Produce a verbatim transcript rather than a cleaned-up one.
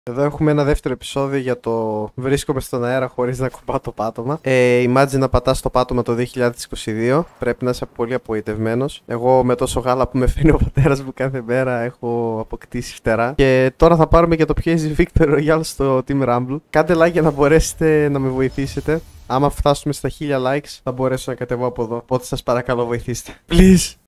Εδώ έχουμε ένα δεύτερο επεισόδιο για το βρίσκομαι στον αέρα χωρίς να κουμπάω το πάτωμα. Ε, imagine να πατάς το πάτωμα το δύο χιλιάδες είκοσι δύο. Πρέπει να είσαι πολύ απογοητευμένος. Εγώ με τόσο γάλα που με φέρνει ο πατέρας μου κάθε μέρα έχω αποκτήσει φτερά. Και τώρα θα πάρουμε και το πιο easy victory royale στο Team Rumble. Κάντε like για να μπορέσετε να με βοηθήσετε. Άμα φτάσουμε στα χίλια likes θα μπορέσω να κατεβώ από εδώ. Οπότε σας παρακαλώ βοηθήστε. Please!